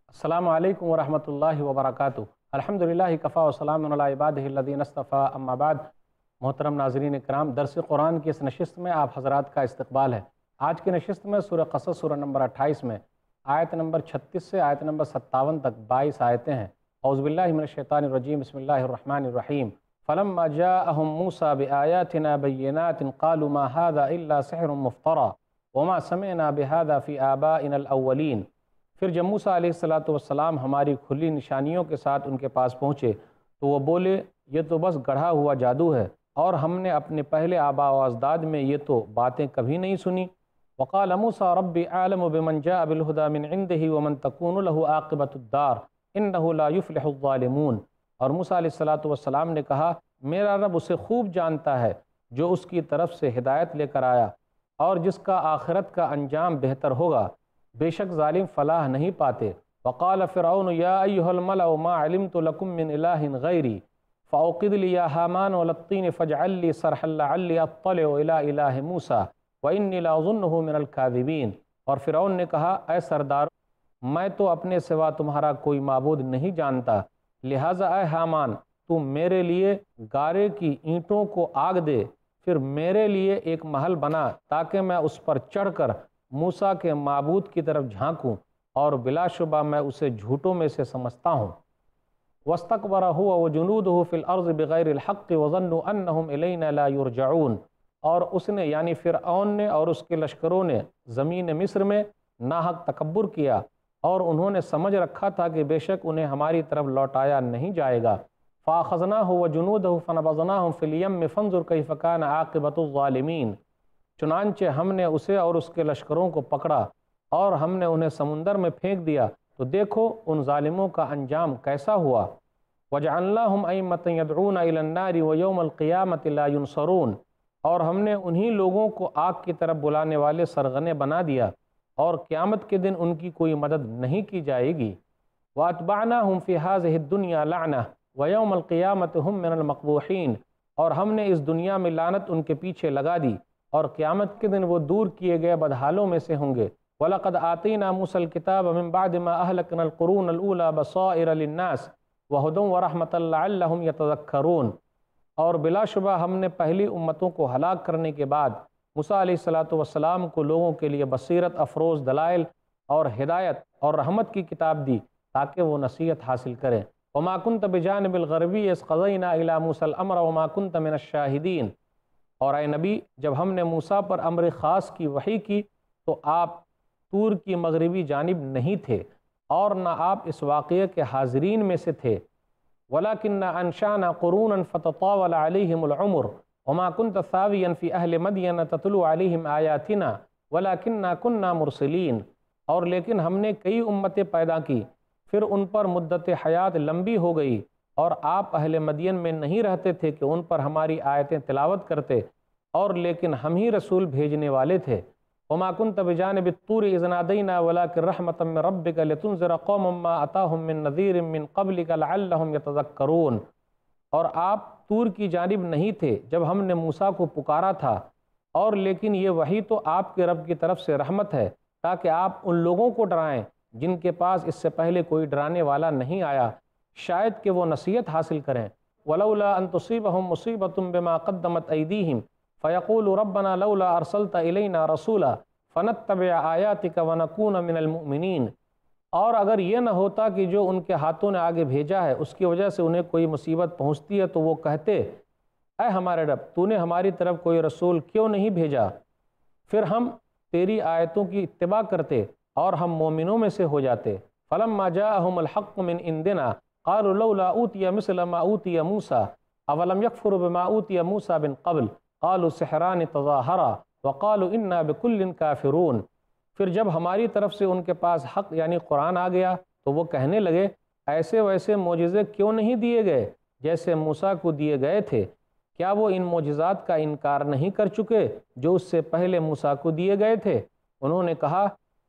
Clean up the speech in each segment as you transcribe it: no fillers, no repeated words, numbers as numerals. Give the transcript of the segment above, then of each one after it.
السلام علیکم ورحمۃ اللہ وبرکاتہ۔ الحمدللہ کفا وسلام علی عبادہ الذین اصطفیٰ، اما بعد۔ محترم ناظرین کرام، درس قرآن کی اس نشست میں آپ حضرات کا استقبال ہے۔ آج کی نشست میں سورہ قصص سورہ نمبر 28 میں آیت نمبر 36 سے آیت نمبر 57 تک 22 آیتیں ہیں۔ اعوذ باللہ من الشیطان الرجیم، بسم اللہ الرحمن الرحیم۔ فلما جاءهم موسیٰ بآیاتنا بینات قالوا ما هذا الا سحر مفترى وما سمعنا بهذا في آبائنا الاولین۔ پھر جب موسیٰ علیہ السلام ہماری کھلی نشانیوں کے ساتھ ان کے پاس پہنچے تو وہ بولے، یہ تو بس گڑھا ہوا جادو ہے، اور ہم نے اپنے پہلے آباء و اجداد میں یہ تو باتیں کبھی نہیں سنی۔ وقال موسیٰ ربی اعلم بمن جاء بالہدی من عنده ومن تکون له عاقبۃ الدار انہ لا یفلح الظالمون۔ اور موسیٰ علیہ السلام نے کہا، میرا رب اسے خوب جانتا ہے جو اس کی طرف سے ہدایت لے کر آیا اور جس کا آخرت کا انجام بہتر ہوگا، بے شک ظالم فلاح نہیں پاتے۔ وقال فرعون یا ایھا الملأ ما علمت لکم من الہ غیری فاوقد لی یا ہامان والطین فاجعل لی صرحا لعلی اطلع الی الہ موسیٰ وانی لاظنہ من الکاذبین۔ اور فرعون نے کہا، اے سردار، میں تو اپنے سوا تمہارا کوئی معبود نہیں جانتا، لہٰذا اے ہامان تو میرے لیے گارے کی اینٹوں کو آگ دے، پھر میرے لیے ایک محل بنا تاکہ میں اس پر چڑھ کر موسیٰ کے معبود کی طرف جھانکوں، اور بلا شبہ میں اسے جھوٹوں میں سے سمجھتا ہوں۔ وَاسْتَكْبَرَ هُوَ وَجُنُودُهُ فِي الْأَرْضِ بِغَيْرِ الْحَقِّ وَظَنُّوا أَنَّهُمْ إِلَيْنَا لَا يُرْجَعُونَ۔ اور اس نے یعنی فرعون نے اور اس کے لشکروں نے زمین مصر میں ناحق تکبر کیا، اور انہوں نے سمجھ رکھا تھا کہ بے شک انہیں ہماری طرف لوٹایا نہیں جائے گا۔ فَأَخَذْنَاهُ وَجُنُودَهُ فَنَبَذْنَاهُمْ فِي الْيَمِّ فَانظُرْ كَيْفَ كَانَ عَاقِبَةُ الظَّالِمِينَ۔ چنانچہ ہم نے اسے اور اس کے لشکروں کو پکڑا اور ہم نے انہیں سمندر میں پھینک دیا، تو دیکھو ان ظالموں کا انجام کیسا ہوا۔ وَجَعَلْنَاهُمْ أَئِمَّةً يَدْعُونَ إِلَى النَّارِ وَيَوْمَ الْقِيَامَةِ لَا يُنصَرُونَ۔ اور ہم نے انہی لوگوں کو آگ کی طرف بلانے والے سرغنے بنا دیا، اور قیامت کے دن ان کی کوئی مدد نہیں کی جائے گی۔ وَأَتْبَعْنَاهُمْ فِي هَذِهِ الدُّنْيَا لَعْنَةً وَيَوْمَ الْقِيَامَةِ هُمْ مِنَ الْمَقْبُوحِينَ۔ اور ہم نے اس دنیا میں لعنت ان کے پیچھے لگا دی، اور قیامت کے دن وہ دور کیے گئے بدحالوں میں سے ہوں گے۔ وَلَقَدْ آتَيْنَا مُوسَى الْكِتَابَ مِن بَعْدِ مَا أَهْلَكْنَا الْقُرُونَ الْأُولَى بَصَائِرَ لِلنَّاسِ وَهُدًى وَرَحْمَةً لَعَلَّهُمْ يَتَذَكَّرُونَ۔ اور بلا شبہ ہم نے پہلی امتوں کو ہلاک کرنے کے بعد موسیٰ علیہ السلام کو لوگوں کے لیے بصیرت افروز دلائل اور ہدایت اور رحمت کی کتاب دی تاکہ وہ نصیحت حاصل کریں۔ وَمَا كُنْتَ بِجَانِبِ الْغَرْبِيِّ إِذْ قَضَيْنَا إِلَى مُوسَى الْأَمْرَ وَمَا كُنْتَ مِنَ الشَّاهِدِينَ۔ اور اے نبی، جب ہم نے موسیٰ پر امر خاص کی وحی کی تو آپ طور کی مغربی جانب نہیں تھے، اور نہ آپ اس واقعے کے حاضرین میں سے تھے۔ وَلَكِنَّا أَنشَأْنَا قُرُونًا فَتَطَاوَلَ عَلَيْهِمُ الْعُمُرُ وَمَا كُنْتَ ثَاوِيًا فِي أَهْلِ مَدْيَنَ تَتْلُو عَلَيْهِمْ آيَاتِنَا وَلَكِنَّا كُنَّا مُرْسِلِينَ۔ اور لیکن ہم نے کئی امتیں پیدا کی، پھر ان پر مدت حیات لمبی ہو گئی، اور آپ اہل مدین میں نہیں رہتے تھے کہ ان پر ہماری آیتیں تلاوت کرتے، اور لیکن ہم ہی رسول بھیجنے والے تھے۔ وَمَا كُنْتَ بِجَانِبِ الطُّورِ إِذْ نَادَيْنَا وَلَكِنْ رَحْمَةً مِّن رَّبِّكَ لِتُنذِرَ قَوْمًا مَّا أَتَاهُم مِّن نَّذِيرٍ مِّن قَبْلِكَ لَعَلَّهُمْ يَتَذَكَّرُونَ۔ اور آپ طور کی جانب نہیں تھے جب ہم نے موسیٰ کو پکارا تھا، اور لیکن یہ وحی تو آپ کے رب کی طرف سے رحمت ہے تاکہ آپ ان لوگوں کو ڈرائیں جن کے پاس اس سے پہلے کوئی ڈرانے والا نہیں آیا، شاید کہ وہ نصیحت حاصل کریں۔ وَلَوْلَا أَن تُصِيبَهُم مُّصِيبَةٌ بِمَا قَدَّمَتْ أَيْدِيهِمْ فَيَقُولُوا رَبَّنَا لَوْلَا أَرْسَلْتَ إِلَيْنَا رَسُولًا فَنَتَّبِعَ آيَاتِكَ وَنَكُونَ مِنَ الْمُؤْمِنِينَ۔ اور اگر یہ نہ ہوتا کہ جو ان کے ہاتھوں نے آگے بھیجا ہے اس کی وجہ سے انہیں کوئی مصیبت پہنچتی ہے تو وہ کہتے، اے ہمارے رب، تو نے ہماری طرف کوئی رسول کیوں نہیں بھیجا، پھر ہم تیری آیتوں کی اتباع کرتے اور ہم مومنوں میں سے ہو جاتے۔ فَلَمَّا جَاءَهُمُ الْحَقُّ مِنْ عِنْدِنَا قَالُوا لَوْلَا أُوتِيَ مِثْلَ مَا أُوتِيَ مُوسَىٰ أَوَلَمْ يَكْفُرُوا بِمَا أُوتِيَ مُوسَىٰ مِنْ قَبْلُ قَالُوا سِحْرَانِ تَظَاهَرَا وَقَالُوا إِنَّا بِكُلٍّ كَافِرُونَ۔ پھر جب ہماری طرف سے ان کے پاس حق یعنی قرآن آ گیا تو وہ کہنے لگے، ایسے ویسے معجزے کیوں نہیں دیے گئے جیسے موسیٰ کو دیے گئے تھے؟ کیا وہ ان معجزات کا انکار نہیں کر چکے جو اس سے پہلے موسیٰ کو دیے گئے تھے؟ انہوں نے کہا،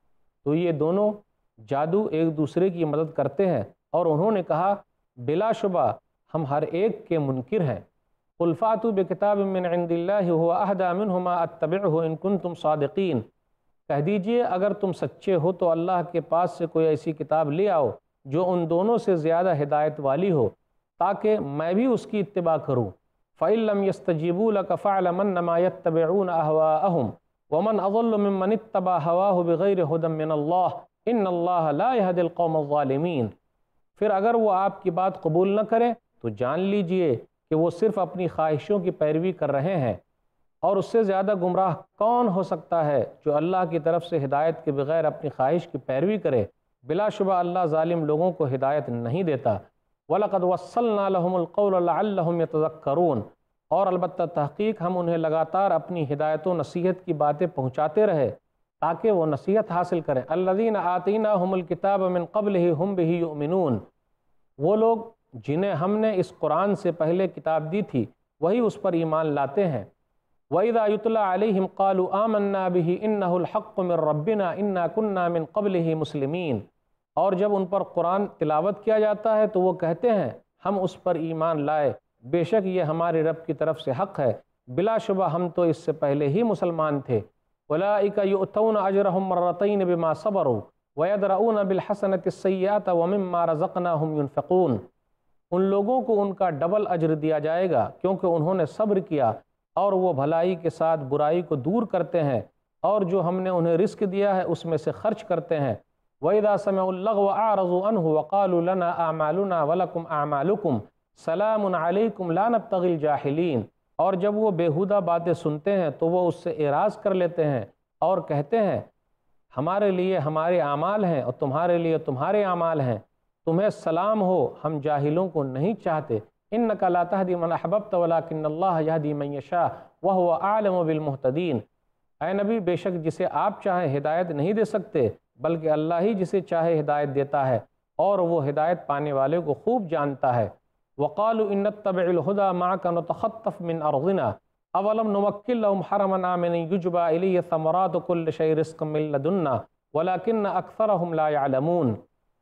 تو یہ دونوں جادو ایک دوسرے کی مدد کرتے ہیں، اور انہوں نے کہا، بلا شبہ ہم ہر ایک کے منکر ہیں۔ قُلْ فَأْتُوا بِكِتَابٍ مِّنْ عِندِ اللَّهِ هُوَ أَهْدَىٰ مِنْهُ مَا أَتَّبِعْهُ إِن كُنتُمْ صَادِقِينَ۔ کہہ دیجئے اگر تم سچے ہو تو اللہ کے پاس سے کوئی ایسی کتاب لے آؤ جو ان دونوں سے زیادہ ہدایت والی ہو تاکہ میں بھی اس کی اتباع کروں۔ فَإِن لَّمْ يَسْتَجِيبُوا لَكَ فَاعْلَمْ أَنَّمَا يَتَّبِعُونَ أَهْوَاءَهُمْ وَمَنْ أَضَلُّ مِمَّنِ اتَّبَعَ هَوَاهُ بِغَيْرِ هُدًى مِّنَ اللَّهِ إِنَّ اللَّهَ لَا يَهْدِي الْقَوْمَ الظَّالِمِينَ۔ پھر اگر وہ آپ کی بات قبول نہ کریں تو جان لیجئے کہ وہ صرف اپنی خواہشوں کی پیروی کر رہے ہیں، اور اس سے زیادہ گمراہ کون ہو سکتا ہے جو اللہ کی طرف سے ہدایت کے بغیر اپنی خواہش کی پیروی کرے۔ بلا شبہ اللہ ظالم لوگوں کو ہدایت نہیں دیتا۔ وَلَقَدْ وَصَّلْنَا لَهُمُ الْقَوْلَ لَعَلَّهُمْ يَتَذَكَّرُونَ، اور البتہ تحقیق ہم انہیں لگاتار اپنی ہدایت و نصیحت کی باتیں پہنچاتے رہے تاکہ وہ نصیحت حاصل کریں۔ الَّذِينَ آتَيْنَاهُمُ الْكِتَابَ مِن قَبْلِهِ هُمْ بِهِ يُؤْمِنُونَ، وہ لوگ جنہیں ہم نے اس قرآن سے پہلے کتاب دی تھی وہی اس پر ایمان لاتے ہیں۔ وَإِذَا يُتْلَى عَلَيْهِمْ قَالُوا آمَنَّا بِهِ إِنَّهُ الْحَقُّ مِن رَّبِّنَا إِنَّا كُنَّا مِن قَبْلِهِ مُسْلِمِينَ، اور جب ان پر قرآن تلاوت کیا جاتا ہے تو وہ کہتے ہیں ہم اس پر ایمان لائے، بے شک یہ ہمارے رب کی طرف سے حق ہے، بلا شبہ ہم تو اس سے پہلے ہی مسلمان تھے۔ أُولَٰئِكَ يُؤْتَوْنَ أَجْرَهُم مَّرَّتَيْنِ بِمَا صَبَرُوا وَيَدْرَؤُونَ بِالْحَسَنَةِ السَّيِّئَةَ وَمِمَّا رَزَقْنَاهُمْ يُنفِقُونَ، ان لوگوں کو ان کا ڈبل اجر دیا جائے گا کیونکہ انہوں نے صبر کیا، اور وہ بھلائی کے ساتھ برائی کو دور کرتے ہیں، اور جو ہم نے انہیں رزق دیا ہے اس میں سے خرچ کرتے ہیں۔ وَإِذَا سَمِعُوا اللَّغْوَ أَعْرَضُوا عَنْهُ وَقَالُوا لَنَا أَعْمَالُنَا وَلَكُمْ أَعْمَالُكُمْ سَلَامٌ عَلَيْكُمْ لَا نَبْتَغِي الْجَاهِلِينَ، اور جب وہ بیہودہ باتیں سنتے ہیں تو وہ اس سے اعراض کر لیتے ہیں اور کہتے ہیں ہمارے لیے ہمارے اعمال ہیں اور تمہارے لیے تمہارے اعمال ہیں، تمہیں سلام ہو، ہم جاہلوں کو نہیں چاہتے۔ إِنَّكَ لَا تَهْدِي مَنْ أَحْبَبْتَ وَلَكِنَّ اللَّهَ يَهْدِي مَن يَشَاءُ وَهُوَ أَعْلَمُ بِالْمُهْتَدِينَ، اے نبی بے شک جسے آپ چاہیں ہدایت نہیں دے سکتے بلکہ اللہ ہی جسے چاہے ہدایت دیتا ہے، اور وہ ہدایت پانے والے کو خوب جانتا ہے۔ وَقَالُوا إِن نَّتَّبِعِ الْهُدَىٰ مَعَكَ نُتَخَطَّفْ مِنْ أَرْضِنَا أَوَلَمْ نُمَكِّن لَّهُمْ حَرَمًا آمِنًا يُجْبَىٰ إِلَيْهِ ثَمَرَاتُ كُلِّ شَيْءٍ رِزْقًا مِّن لَّدُنَّا وَلَٰكِنَّ أَكْثَرَهُمْ لَا يَعْلَمُونَ،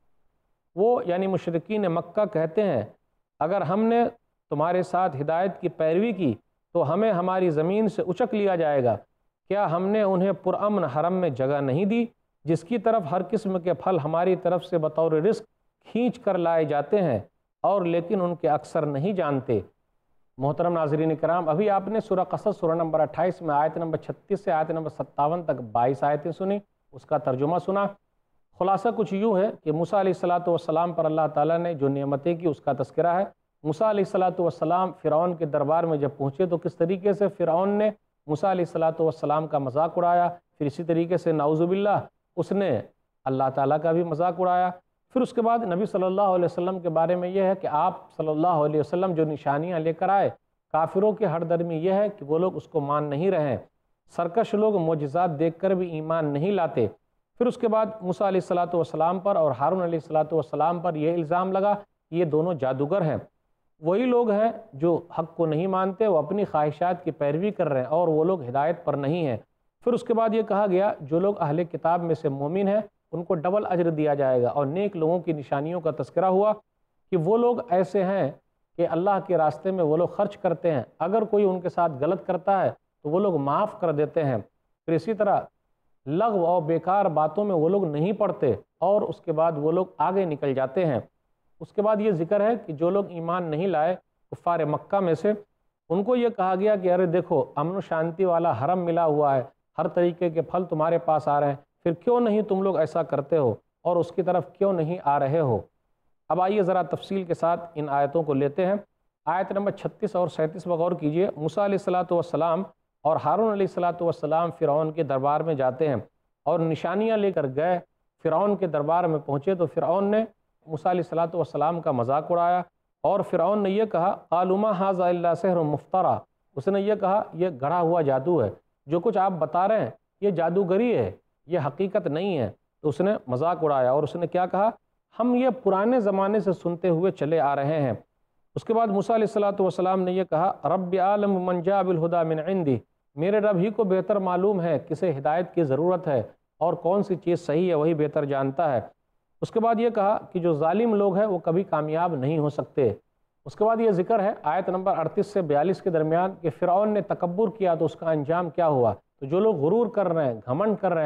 وہ یعنی مشرکین مکہ کہتے ہیں اگر ہم نے تمہارے ساتھ ہدایت کی پیروی کی تو ہمیں ہماری زمین سے اچک لیا جائے گا، کیا ہم نے انہیں پرامن حرم میں جگہ نہیں دی جس کی طرف ہر قسم کے پھل ہماری طرف سے بطور رزق کھینچ کر لائے جاتے ہیں، اور لیکن ان کے اکثر نہیں جانتے۔ محترم ناظرین کرام، ابھی آپ نے سورہ قصص سورہ نمبر 28 میں آیت نمبر 36 سے آیت نمبر 57 تک 22 آیتیں سنی، اس کا ترجمہ سنا۔ خلاصہ کچھ یوں ہے کہ موسیٰ علیہ السلام پر اللہ تعالیٰ نے جو نعمتیں کی اس کا تذکرہ ہے۔ موسیٰ علیہ السلام فرعون کے دربار میں جب پہنچے تو کس طریقے سے فرعون نے موسیٰ علیہ السلام کا مذاق اڑایا، پھر اسی طریقے سے نعوذ باللہ اس نے اللہ تعالیٰ کا بھی مذاق اڑایا۔ پھر اس کے بعد نبی صلی اللہ علیہ وسلم کے بارے میں یہ ہے کہ آپ صلی اللہ علیہ وسلم جو نشانیاں لے کر آئے، کافروں کی ہر درمی یہ ہے کہ وہ لوگ اس کو مان نہیں رہے، سرکش لوگ معجزات دیکھ کر بھی ایمان نہیں لاتے۔ پھر اس کے بعد موسیٰ علیہ السلام پر اور ہارون علیہ السلام پر یہ الزام لگا کہ یہ دونوں جادوگر ہیں، وہی لوگ ہیں جو حق کو نہیں مانتے، وہ اپنی خواہشات کی پیروی کر رہے ہیں، اور وہ لوگ ہدایت پر نہیں ہیں۔ پھر اس کے بعد یہ کہا گیا جو لوگ اہل کتاب میں سے مومن ہیں ان کو ڈبل اجر دیا جائے گا، اور نیک لوگوں کی نشانیوں کا تذکرہ ہوا کہ وہ لوگ ایسے ہیں کہ اللہ کے راستے میں وہ لوگ خرچ کرتے ہیں، اگر کوئی ان کے ساتھ غلط کرتا ہے تو وہ لوگ معاف کر دیتے ہیں۔ پھر اسی طرح لغو اور بیکار باتوں میں وہ لوگ نہیں پڑتے، اور اس کے بعد وہ لوگ آگے نکل جاتے ہیں۔ اس کے بعد یہ ذکر ہے کہ جو لوگ ایمان نہیں لائے کفار مکہ میں سے، ان کو یہ کہا گیا کہ ارے دیکھو امن و شانتی والا حرم ملا ہوا ہے، ہر طریقے کے پھل تمہارے پاس آ رہے ہیں، پھر کیوں نہیں تم لوگ ایسا کرتے ہو اور اس کی طرف کیوں نہیں آ رہے ہو؟ اب آئیے ذرا تفصیل کے ساتھ ان آیتوں کو لیتے ہیں۔ آیت نمبر 36 اور 37 پر غور کیجئے۔ موسیٰ علیہ السلام اور ہارون علیہ السلام فرعون کے دربار میں جاتے ہیں اور نشانیاں لے کر گئے، فرعون کے دربار میں پہنچے تو فرعون نے موسیٰ علیہ السلام کا مذاق اڑایا، اور فرعون نے یہ کہا قالوا ما ھذا الا سحر مفترى، اس نے یہ کہا یہ گڑھا ہوا جادو ہے، جو کچھ آپ بتا رہے ہیں یہ جادوگری ہے، یہ حقیقت نہیں ہے۔ تو اس نے مذاق اڑایا اور اس نے کیا کہا، ہم یہ پرانے زمانے سے سنتے ہوئے چلے آ رہے ہیں۔ اس کے بعد موسیٰ علیہ السلام نے یہ کہا رب عالم من جاء بالہدی من عندی، میرے رب ہی کو بہتر معلوم ہے کسے ہدایت کی ضرورت ہے اور کون سی چیز صحیح ہے، وہی بہتر جانتا ہے۔ اس کے بعد یہ کہا کہ جو ظالم لوگ ہیں وہ کبھی کامیاب نہیں ہو سکتے۔ اس کے بعد یہ ذکر ہے آیت نمبر 38 سے 42 کے درمیان کہ فرعون نے تکبر کیا تو اس کا انجام کیا ہوا۔ تو جو لوگ غرور کر رہے ہیں، گھمنڈ کر رہے ہیں،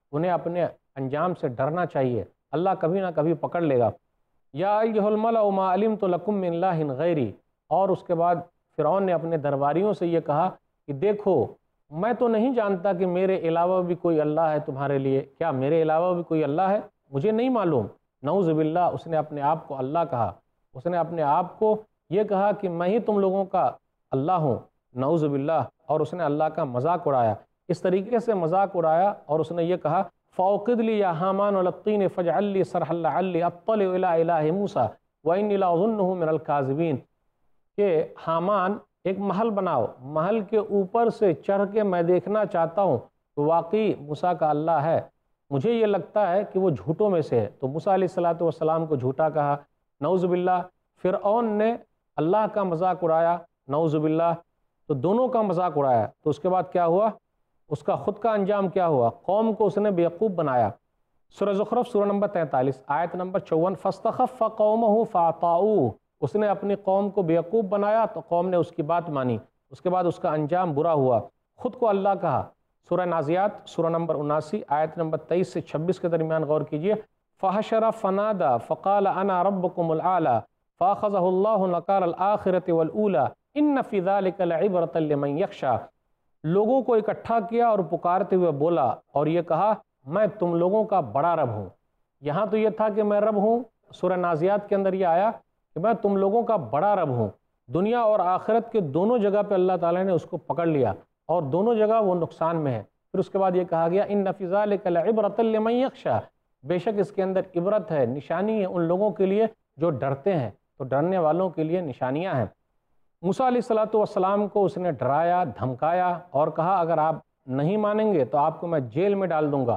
انہیں اپنے انجام سے ڈرنا چاہیے، اللہ کبھی نہ کبھی پکڑ لے گا۔ یا ایھا الملأ ما علمت لکم من الہ غیری، اور اس کے بعد فرعون نے اپنے درباریوں سے یہ کہا کہ دیکھو میں تو نہیں جانتا کہ میرے علاوہ بھی کوئی اللہ ہے تمہارے لیے، کیا میرے علاوہ بھی کوئی اللہ ہے؟ مجھے نہیں معلوم۔ نعوذ باللہ، اس نے اپنے آپ کو اللہ کہا، اس نے اپنے آپ کو یہ کہا کہ میں ہی تم لوگوں کا اللہ ہوں، نعوذ باللہ، اور اس نے اللہ کا مذاق اڑایا۔ اس طریقے سے مذاق اڑایا اور اس نے یہ کہا فَأَوْقِدْ لِي يَا هَامَانُ عَلَى الطِّينِ فَاجْعَل لِّي صَرْحًا لَعَلِّي أَطَّلِعُ إِلَىٰ إِلَٰهِ مُوسَىٰ وَإِنِّي لَأَظُنُّهُ مِنَ الْكَاذِبِينَ، کہ حامان ایک محل بناؤ، محل کے اوپر سے چڑھ کے میں دیکھنا چاہتا ہوں کہ واقعی موسیٰ کا اللہ ہے، مجھے یہ لگتا ہے کہ وہ جھوٹوں میں سے ہے۔ تو موسیٰ علیہ السلام کو جھوٹا کہا، نعوذ باللہ۔ فرعون نے اللہ کا مذاق اڑایا، نعوذ باللہ، تو دونوں کا مذاق اڑایا۔ تو اس کے بعد کیا ہوا؟ اس کا خود کا انجام کیا ہوا؟ قوم کو اس نے بیوقوف بنایا۔ سورہ زخرف سورہ نمبر 43 آیت نمبر 54، فاستخف قومہ فاطاعوہ، اس نے اپنی قوم کو بیوقوف بنایا تو قوم نے اس کی بات مانی، اس کے بعد اس کا انجام برا ہوا، خود کو اللہ کہا۔ سورہ نازیات سورہ نمبر 79 آیت نمبر 23 سے 26 کے درمیان غور کیجئے، فحشر فنادى فقال انا ربكم الاعلى فاخذه الله نكال الاخرة والاولى ان في ذلك لعبرة لمن يخشى، لوگوں کو اکٹھا کیا اور پکارتے ہوئے بولا اور یہ کہا میں تم لوگوں کا بڑا رب ہوں۔ یہاں تو یہ تھا کہ میں رب ہوں، سورہ نازیات کے اندر یہ آیا کہ میں تم لوگوں کا بڑا رب ہوں۔ دنیا اور آخرت کے دونوں جگہ پہ اللہ تعالیٰ نے اس کو پکڑ لیا اور دونوں جگہ وہ نقصان میں ہے۔ پھر اس کے بعد یہ کہا گیا ان فی ذلک لعبرۃ لمن یخشی، بے شک اس کے اندر عبرت ہے، نشانی ہے ان لوگوں کے لیے جو ڈرتے ہیں، تو ڈرنے والوں کے لیے نشانیاں ہیں۔ موسیٰ علیہ السلام کو اس نے ڈرایا، دھمکایا اور کہا اگر آپ نہیں مانیں گے تو آپ کو میں جیل میں ڈال دوں گا۔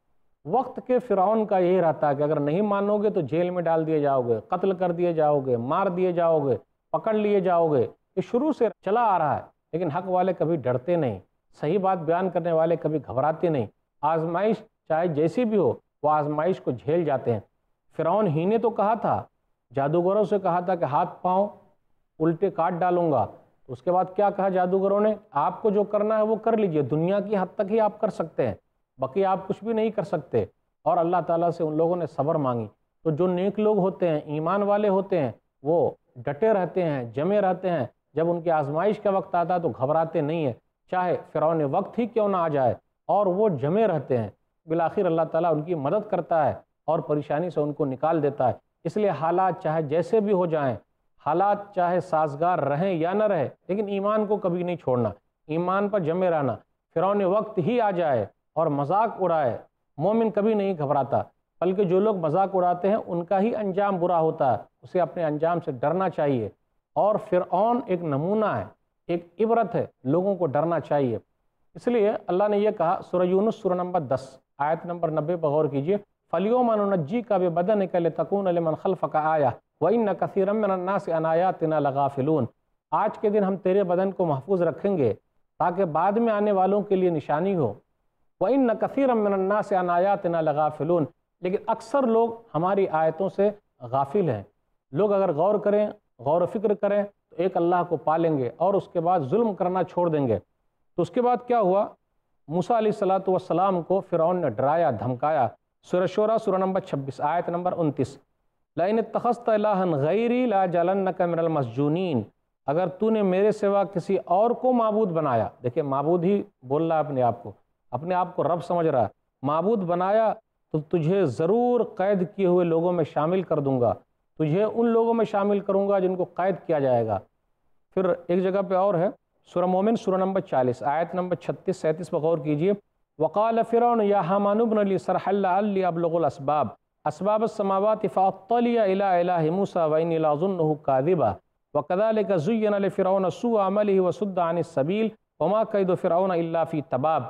وقت کے فرعون کا یہی رہتا ہے کہ اگر نہیں مانو گے تو جیل میں ڈال دیے جاؤ گے، قتل کر دیے جاؤ گے، مار دیے جاؤ گے، پکڑ لیے جاؤ گے۔ یہ شروع سے چلا آ رہا ہے، لیکن حق والے کبھی ڈرتے نہیں، صحیح بات بیان کرنے والے کبھی گھبراتے نہیں۔ آزمائش چاہے جیسی بھی ہو وہ آزمائش کو جھیل جاتے ہیں۔ فرعون ہی نے تو کہا تھا، جادوگروں سے کہا تھا کہ ہاتھ پاؤں الٹے کاٹ ڈالوں گا، تو اس کے بعد کیا کہا جادوگروں نے؟ آپ کو جو کرنا ہے وہ کر لیجئے، دنیا کی حد تک ہی آپ کر سکتے ہیں، باقی آپ کچھ بھی نہیں کر سکتے۔ اور اللہ تعالیٰ سے ان لوگوں نے صبر مانگی۔ تو جو نیک لوگ ہوتے ہیں، ایمان والے ہوتے ہیں، وہ ڈٹے رہتے ہیں، جمے رہتے ہیں، جب ان کی آزمائش کا وقت آتا ہے تو گھبراتے نہیں ہیں، چاہے فرعون وقت ہی کیوں نہ آ جائے، اور وہ جمے رہتے ہیں۔ بالآخر اللہ تعالیٰ ان کی مدد کرتا ہے اور پریشانی سے ان کو نکال دیتا ہے۔ اس لیے حالات چاہے جیسے بھی ہو جائیں، حالات چاہے سازگار رہیں یا نہ رہے، لیکن ایمان کو کبھی نہیں چھوڑنا، ایمان پر جمے رہنا۔ فرعون وقت ہی آ جائے اور مذاق اڑائے، مومن کبھی نہیں گھبراتا، بلکہ جو لوگ مذاق اڑاتے ہیں ان کا ہی انجام برا ہوتا ہے، اسے اپنے انجام سے ڈرنا چاہیے۔ اور فرعون ایک نمونہ ہے، ایک عبرت ہے، لوگوں کو ڈرنا چاہیے۔ اس لیے اللہ نے یہ کہا سورہ یونس سورہ نمبر 10 آیت نمبر 90 پر غور کیجئے، فَالْيَوْمَ نُنَجِّيكَ بِبَدَنِكَ لِتَكُونَ لِمَنْ خَلْفَكَ آیَةً وَإِنَّ كَثِيرًا مِّنَ النَّاسِ عَنْ آیَاتِنَا لَغَافِلُونَ، آج کے دن ہم تیرے بدن کو محفوظ رکھیں گے تاکہ بعد میں آنے والوں کے لیے نشانی ہو۔ وَإِنَّ كَثِيرًا مِّنَ النَّاسِ عَنْ آیَاتِنَا لَغَافِلُونَ، لیکن اکثر لوگ ہماری آیتوں سے غافل ہیں۔ لوگ اگر غور کریں، غور و فکر کریں تو ایک اللہ کو پالیں گے اور اس کے بعد ظلم کرنا چھوڑ دیں گے۔ تو اس کے بعد کیا ہوا؟ موسیٰ علیہ السلام کو فرعون نے ڈرایا، دھمکایا۔ سورہ شورى سورہ نمبر 26 آیت نمبر 29، لَإِنِ اتَّخَذْتَ إِلَٰهًا غَيْرِي لَأَجْعَلَنَّكَ مِنَ الْمَسْجُونِينَ، اگر تو نے میرے سوا کسی اور کو معبود بنایا، دیکھیں معبود ہی بول رہا ہے اپنے آپ کو رب سمجھ رہا ہے، معبود بنایا تو تجھے ضرور قید کیے ہوئے لوگوں میں شامل کر دوں گا، تجھے ان لوگوں میں شامل کروں گا جن کو قید کیا جائے گا۔ پھر ایک جگہ پہ اور ہے، سورہ مومن سورہ نمبر 40 آیت نمبر 36-37 پر غور کیجئے، وَقَالَ فِرْعَوْنُ يَا هَامَانُ ابْنِ لِي صَرْحًا لَعَلِّي أَبْلُغُ الْأَسْبَابَ أَسْبَابَ السَّمَاوَاتِ فَأَطَّلِعَ إِلَىٰ إِلَٰهِ مُوسَىٰ وَإِنِّي لَأَظُنُّهُ كَاذِبًا وَكَذَٰلِكَ زُيِّنَ لِفِرْعَوْنَ سُوءُ عَمَلِهِ وَصُدَّ عَنِ السَّبِيلِ وَمَا كَيْدُ فِرْعَوْنَ إِلَّا فِي تَبَابٍ۔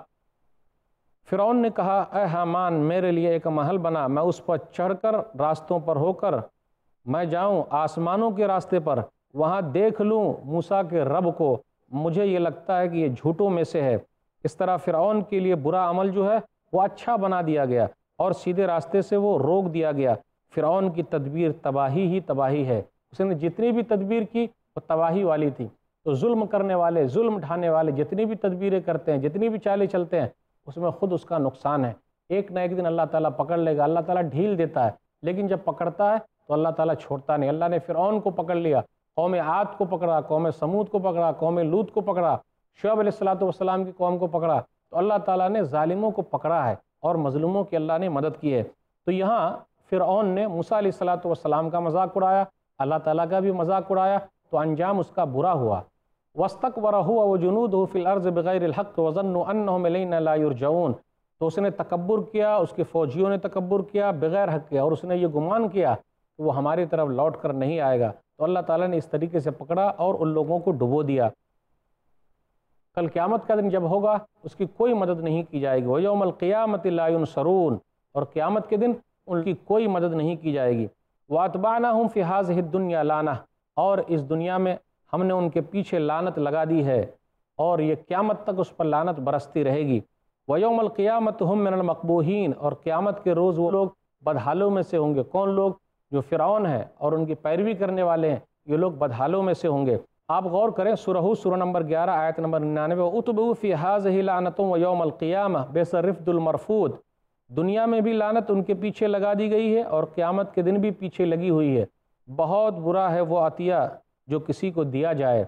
فرعون نے کہا اے حامان میرے لیے ایک محل بنا، میں اس پر چڑھ کر راستوں پر ہو کر میں جاؤں آسمانوں کے راستے پر، وہاں دیکھ لوں موسیٰ کے رب کو، مجھے یہ لگتا ہے کہ یہ جھوٹوں میں سے ہے۔ اس طرح فرعون کے لیے برا عمل جو ہے وہ اچھا بنا دیا گیا اور سیدھے راستے سے وہ روک دیا گیا۔ فرعون کی تدبیر تباہی ہی تباہی ہے، اس نے جتنی بھی تدبیر کی وہ تباہی والی تھی۔ تو ظلم کرنے والے، ظلم ڈھانے والے جتنی بھی تدبیریں کرتے ہیں، جتنی بھی چالیں چلتے ہیں، اس میں خود اس کا نقصان ہے۔ ایک نہ ایک دن اللہ تعالیٰ پکڑ لے گا۔ اللہ تعالیٰ ڈھیل دیتا ہے لیکن جب پکڑتا ہے تو اللہ تعالیٰ چھوڑتا نہیں۔ اللہ نے فرعون کو پکڑ لیا، قوم عاد کو پکڑا، قوم سمود کو پکڑا، قوم لوط کو پکڑا، شعیب علیہ السلام کی قوم کو پکڑا۔ تو اللہ تعالیٰ نے ظالموں کو پکڑا ہے اور مظلوموں کی اللہ نے مدد کی ہے۔ تو یہاں فرعون نے موسیٰ علیہ السلام کا مذاق اڑایا، اللہ تعالیٰ کا بھی مذاق اڑایا، تو انجام اس کا برا ہوا۔ وَاسْتَكْبَرَ هُوَ وَجُنُودُهُ فِي الْأَرْضِ بِغَيْرِ الْحَقِّ وَظَنُّوا أَنَّهُمْ إِلَيْنَا لَا يُرْجَعُونَ۔ تو اس نے تکبر کیا، اس کے فوجیوں نے تکبر کیا بغیر حق کیا، اور اس نے یہ گمان کیا کہ وہ ہماری طرف لوٹ کر نہیں آئے گا۔ تو اللہ تعالیٰ نے اس طریقے سے پکڑا اور ان لوگوں کو ڈبو دیا۔ کل قیامت کا دن جب ہوگا اس کی کوئی مدد نہیں کی جائے گی۔ وَيَوْمَ الْقِيَامَةِ لَا يُنصَرُونَ، اور قیامت کے دن ان کی کوئی مدد نہیں کی جائے گی۔ وَأَتْبَعْنَاهُمْ فِي هَذِهِ الدُّنْيَا لَعْنَةً، اور اس دنیا میں ہم نے ان کے پیچھے لعنت لگا دی ہے اور یہ قیامت تک اس پر لعنت برستی رہے گی۔ وَيَوْمَ الْقِيَامَةِ هُمْ مِنَ الْمَقْبُوحِينَ، اور قیامت کے روز وہ لوگ بدحالوں میں سے ہوں گے۔ کون لوگ؟ جو فرعون ہے اور ان کی پیروی کرنے والے ہیں، یہ لوگ بدحالوں میں سے ہوں گے۔ آپ غور کریں سورہ نمبر 11 آیت نمبر 99، وَأُتْبِعُوا فِي هَٰذِهِ لَعْنَةٌ وَيَوْمَ الْقِيَامَةِ بِئْسَ الرِّفْدُ الْمَرْفُودُ۔ دنیا میں بھی لعنت ان کے پیچھے لگا دی گئی ہے اور قیامت کے دن بھی پیچھے لگی ہوئی ہے۔ بہت برا ہے وہ عطیہ جو کسی کو دیا جائے۔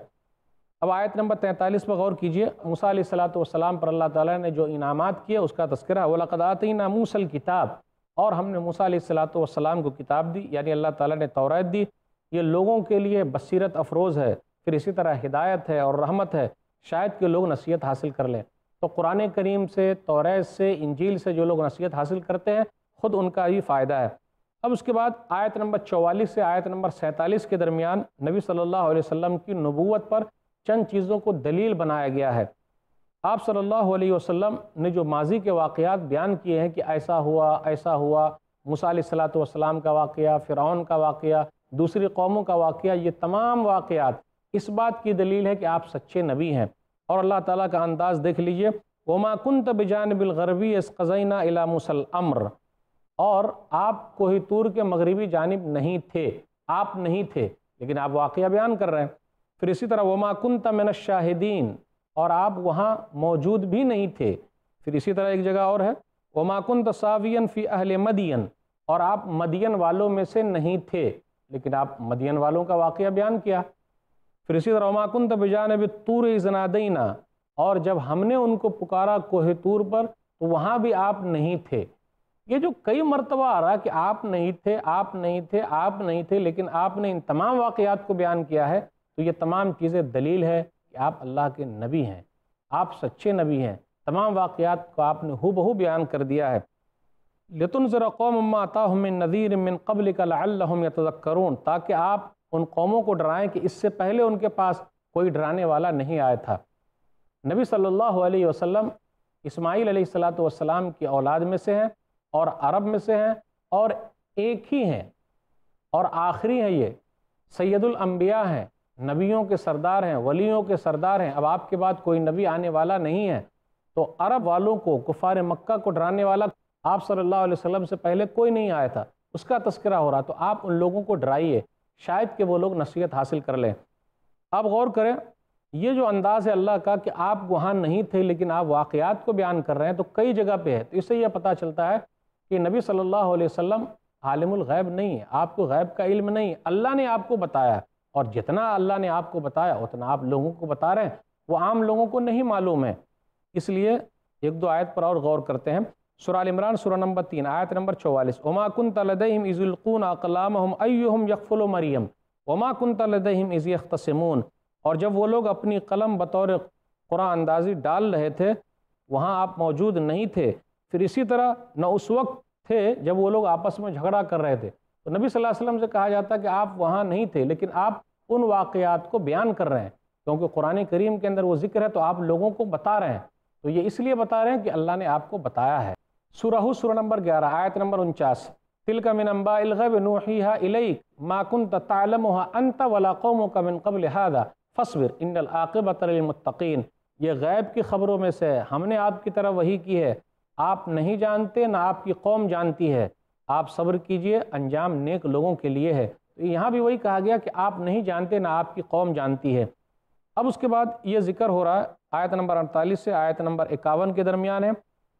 اب آیت نمبر 43 پر غور کیجئے۔ موسیٰ علیہ السلام پر اللہ تعالیٰ نے جو انعامات کیے اس کا تذکرہ، وَلَقَدْ آتَيْنَا مُوسَى الْكِتَابَ، اور ہم نے موسیٰ علیہ السلام کو کتاب دی، یعنی اللہ تعالیٰ نے توریت دی۔ یہ لوگوں کے لیے بصیرت افروز ہے، پھر اسی طرح ہدایت ہے اور رحمت ہے، شاید کہ لوگ نصیحت حاصل کر لیں۔ تو قرآن کریم سے، توریت سے، انجیل سے جو لوگ نصیحت حاصل کرتے ہیں خود ان کا ہی فائدہ ہے۔ اب اس کے بعد آیت نمبر 44 سے آیت نمبر 47 کے درمیان نبی صلی اللہ علیہ وسلم کی نبوت پر چند چیزوں کو دلیل بنایا گیا ہے۔ آپ صلی اللہ علیہ وسلم نے جو ماضی کے واقعات بیان کیے ہیں کہ ایسا ہوا ایسا ہوا، موسیٰ علیہ السلام کا واقعہ، فرعون کا واقعہ، دوسری قوموں کا واقعہ، یہ تمام واقعات اس بات کی دلیل ہے کہ آپ سچے نبی ہیں۔ اور اللہ تعالیٰ کا انداز دیکھ لیجئے، وَمَا كُنْتَ بِجَانِبِ الْغَرْبِيِّ إِذْ قَضَيْنَا إِلَىٰ مُوسَى الْأَمْرَ، اور آپ کوہ طور کے مغربی جانب نہیں تھے، آپ نہیں تھے لیکن آپ واقعہ بیان کر رہے ہیں۔ پھر اسی طرح وَمَا كُنْتَ مِنَ الشَّاهِدِينَ، اور آپ وہاں موجود بھی نہیں تھے۔ پھر اسی طرح ایک جگہ اور ہے وَمَا كُنْتَ سَاوِيًا فِي أَهْلِ مَدْيَنَ، اور آپ مدین والوں میں سے نہیں تھے لیکن آپ مدین والوں کا واقعہ بیان کیا۔ پھر اسی طرح وَمَا كُنْتَ بِجَانِبِ الطُّورِ إِذْ نَادَيْنَا، اور جب ہم نے ان کو پکارا کوہ طور پر تو وہاں بھی آپ نہیں تھے۔ یہ جو کئی مرتبہ آ رہا کہ آپ نہیں تھے، آپ نہیں تھے، آپ نہیں تھے، لیکن آپ نے ان تمام واقعات کو بیان کیا ہے، تو یہ تمام چیزیں دلیل ہے کہ آپ اللہ کے نبی ہیں، آپ سچے نبی ہیں۔ تمام واقعات کو آپ نے ہو بہو بیان کر دیا ہے۔ لِتُنذِرَ قَوْمًا مَّا أَتَاهُم مِّن نَّذِيرٍ مِّن قَبْلِكَ لَعَلَّهُمْ يَتَذَكَّرُونَ، تاکہ آپ ان قوموں کو ڈرائیں کہ اس سے پہلے ان کے پاس کوئی ڈرانے والا نہیں آیا تھا۔ نبی صلی اللہ علیہ وسلم اسماعیل علیہ السلام کی اولاد میں سے ہیں اور عرب میں سے ہیں اور ایک ہی ہیں اور آخری ہیں، یہ سید الانبیاء ہیں، نبیوں کے سردار ہیں، ولیوں کے سردار ہیں۔ اب آپ کے بعد کوئی نبی آنے والا نہیں ہے، تو عرب والوں کو، کفار مکہ کو ڈرانے والا آپ صلی اللہ علیہ وسلم سے پہلے کوئی نہیں آیا تھا، اس کا تذکرہ ہو رہا۔ تو آپ ان لوگوں کو ڈرائیے، شاید کہ وہ لوگ نصیحت حاصل کر لیں۔ آپ غور کریں، یہ جو انداز ہے اللہ کا کہ آپ وہاں نہیں تھے لیکن آپ واقعات کو بیان کر رہے ہیں، تو کئی جگہ پہ ہے۔ تو اس سے یہ پتہ چلتا ہے کہ نبی صلی اللہ علیہ وسلم عالم الغیب نہیں ہے، آپ کو غیب کا علم نہیں ہے، اللہ نے آپ کو بتایا، اور جتنا اللہ نے آپ کو بتایا اتنا آپ لوگوں کو بتا رہے ہیں، وہ عام لوگوں کو نہیں معلوم ہے۔ اس لیے ایک دو آیت پر اور غور کرتے ہیں۔ سورہ ال عمران سورہ نمبر 3 آیت نمبر 44، وَمَا كُنْتَ لَدَيْهِمْ إِذْ يُلْقُونَ أَقْلَامَهُمْ أَيُّهُمْ يَكْفُلُ مَرْيَمَ وَمَا كُنْتَ لَدَيْهِمْ إِذْ يَخْتَصِمُونَ، اور جب وہ لوگ اپنی قلم بطور قرآن اندازی ڈال رہے تھے وہاں آپ موجود نہیں تھے۔ پھر اسی طرح نہ اس وقت تھے جب وہ لوگ آپس میں جھگڑا کر رہے تھے۔ تو نبی صلی اللہ علیہ وسلم سے کہا جاتا کہ آپ وہاں نہیں تھے لیکن آپ ان واقعات کو بیان کر رہے ہیں، کیونکہ قرآن کریم کے اندر وہ ذکر ہے تو آپ لوگوں کو بتا رہے ہیں۔ تو یہ اس لیے بتا رہے ہیں کہ اللہ نے آپ کو بتایا ہے۔ سورہ نمبر 11 آیت نمبر 49، تِلْكَ مِنْ أَنْبَاءِ الْغَيْبِ نُوحِيهَا إِلَيْكَ مَا كُنْتَ تَعْلَمُهَا أَنْتَ وَلَا قَوْمُكَ مِنْ قَبْلِ هَذَا فَاصْبِرْ إِنَّ الْعَاقِبَةَ لِلْمُتَّقِينَ، یہ غیب کی خبروں میں سے ہم نے آپ کی طرف وحی کی ہے، آپ نہیں جانتے نہ آپ کی قوم جانتی ہے، آپ صبر کیجئے، انجام نیک لوگوں کے لیے ہے۔ تو یہاں بھی وہی کہا گیا کہ آپ نہیں جانتے نہ آپ کی قوم جانتی ہے۔ اب اس کے بعد یہ ذکر ہو رہا ہے آیت نمبر 48 سے آیت نمبر 51 کے درمیان ہے،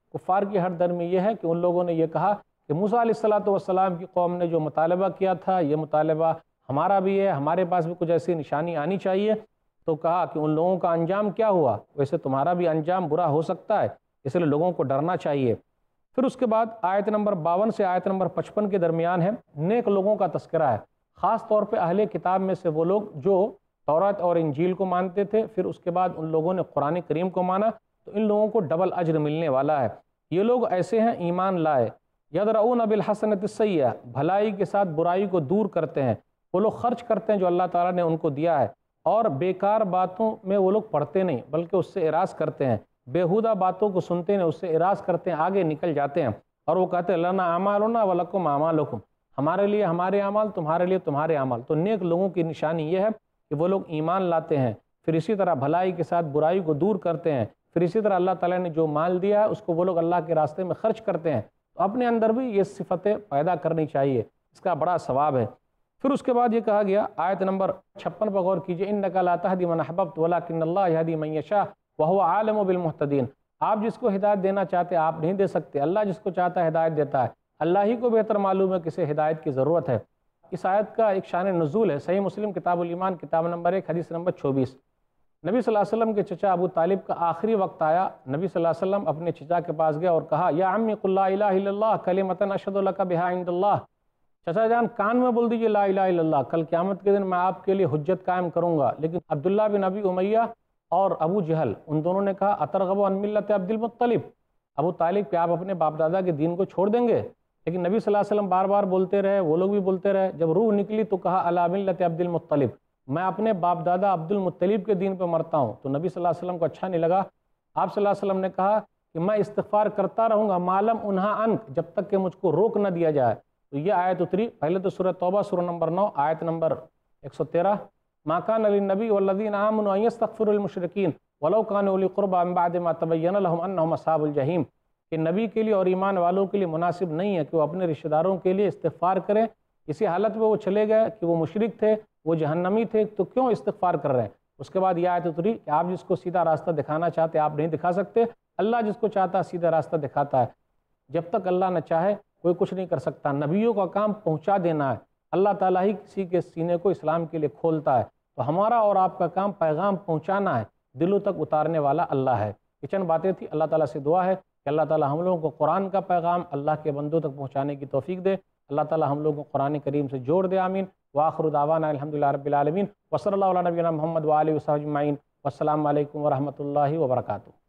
کفار کی ہر در میں یہ ہے کہ ان لوگوں نے یہ کہا کہ موسیٰ علیہ السلام کی قوم نے جو مطالبہ کیا تھا یہ مطالبہ ہمارا بھی ہے، ہمارے پاس بھی کچھ ایسی نشانی آنی چاہیے۔ تو کہا کہ ان لوگوں کا انجام کیا ہوا، ویسے تمہارا بھی انجام برا ہو سکتا ہے، اس لیے لوگوں کو ڈرنا چاہیے۔ پھر اس کے بعد آیت نمبر 52 سے آیت نمبر 55 کے درمیان ہے نیک لوگوں کا تذکرہ ہے، خاص طور پہ اہل کتاب میں سے وہ لوگ جو تورات اور انجیل کو مانتے تھے، پھر اس کے بعد ان لوگوں نے قرآن کریم کو مانا، تو ان لوگوں کو ڈبل اجر ملنے والا ہے۔ یہ لوگ ایسے ہیں ایمان لائے، یدرؤون بالحسنۃ السیئہ، بھلائی کے ساتھ برائی کو دور کرتے ہیں، وہ لوگ خرچ کرتے ہیں جو اللہ تعالیٰ نے ان کو دیا ہے، اور بیکار باتوں میں وہ لوگ پڑھتے نہیں بلکہ اس سے اعراض کرتے ہیں، بیہودہ باتوں کو سنتے نہیں، اس سے اعراض کرتے ہیں، آگے نکل جاتے ہیں، اور وہ کہتے ہیں لنا اعمالنا ولکم اعمالکم، ہمارے لیے ہمارے اعمال، تمہارے لیے تمہارے اعمال۔ تو نیک لوگوں کی نشانی یہ ہے کہ وہ لوگ ایمان لاتے ہیں، پھر اسی طرح بھلائی کے ساتھ برائی کو دور کرتے ہیں، پھر اسی طرح اللہ تعالیٰ نے جو مال دیا ہے اس کو وہ لوگ اللہ کے راستے میں خرچ کرتے ہیں۔ تو اپنے اندر بھی یہ صفتیں پیدا کرنی چاہیے، اس کا بڑا ثواب ہے۔ پھر اس کے بعد یہ کہا گیا آیت نمبر 56 پر غور کیجئے، انک لا تہدی من احببت ولکن اللہ یہدی من یشاء وہو عالم بالمہتدین، آپ جس کو ہدایت دینا چاہتے آپ نہیں دے سکتے، اللہ جس کو چاہتا ہے ہدایت دیتا ہے، اللہ ہی کو بہتر معلوم ہے کسے ہدایت کی ضرورت ہے۔ اس آیت کا ایک شان نزول ہے، صحیح مسلم کتاب الایمان کتاب نمبر 1 حدیث نمبر 24۔ نبی صلی اللہ علیہ وسلم کے چچا ابو طالب کا آخری وقت آیا، نبی صلی اللہ علیہ وسلم اپنے چچا کے پاس گیا اور کہا یا عمی قل لا الہ الا اللہ کلمۃ اشہد لک بہا عند اللہ، چچا جان کان میں بول دیجئے لا الہ الا اللہ، کل قیامت کے دن میں آپ کے لیے حجت قائم کروں گا۔ لیکن عبداللہ بن ابی امیہ اور ابو جہل ان دونوں نے کہا اترغب عن ملت عبد المطلب، ابو طالب کہ آپ اپنے باپ دادا کے دین کو چھوڑ دیں گے؟ لیکن نبی صلی اللہ علیہ وسلم بار بار بولتے رہے، وہ لوگ بھی بولتے رہے، جب روح نکلی تو کہا علی ملت عبد المطلب، میں اپنے باپ دادا عبد المطلب کے دین پہ مرتا ہوں۔ تو نبی صلی اللہ علیہ وسلم کو اچھا نہیں لگا، آپ صلی اللہ علیہ وسلم نے کہا کہ میں استغفار کرتا رہوں گا معلم انہا عنک، جب تک کہ مجھ کو روک نہ دیا جائے۔ تو یہ آیت اتری، پہلے تو سورہ توبہ سورہ نمبر 9 آیت نمبر 113، ما کان للنبی والذین آمنوا ان یستغفروا للمشرکین ولو کانوا اولی قربی من بعد ما تبین لهم انہم اصحاب الجحیم، کہ نبی کے لیے اور ایمان والوں کے لیے مناسب نہیں ہے کہ وہ اپنے رشتہ داروں کے لیے استغفار کریں، اسی حالت میں وہ چلے گئے کہ وہ مشرک تھے، وہ جہنمی تھے، تو کیوں استغفار کر رہے ہیں؟ اس کے بعد یہ آیت اتری کہ آپ جس کو سیدھا راستہ دکھانا چاہتے آپ نہیں دکھا سکتے، اللہ جس کو چاہتا ہے سیدھا راستہ دکھاتا ہے، جب تک اللہ نہ چاہے کوئی کچھ نہیں کر سکتا۔ نبیوں کا کام پہنچا دینا ہے، اللہ تعالیٰ ہی کسی کے سینے کو اسلام کے لیے کھولتا ہے، تو ہمارا اور آپ کا کام پیغام پہنچانا ہے، دلوں تک اتارنے والا اللہ ہے۔ یہ چند باتیں تھی، اللہ تعالیٰ سے دعا ہے کہ اللہ تعالیٰ ہم لوگوں کو قرآن کا پیغام اللہ کے بندوں تک پہنچانے کی توفیق دے، اللہ تعالیٰ ہم لوگوں کو قرآن کریم سے جوڑ دے، آمین۔ وآخر دعوانا الحمدللہ رب العالمین، وصلی اللہ علی نبینا محمد وآلہ وصحبہ اجمعین، والسلام علیکم ورحمۃ اللہ وبرکاتہ۔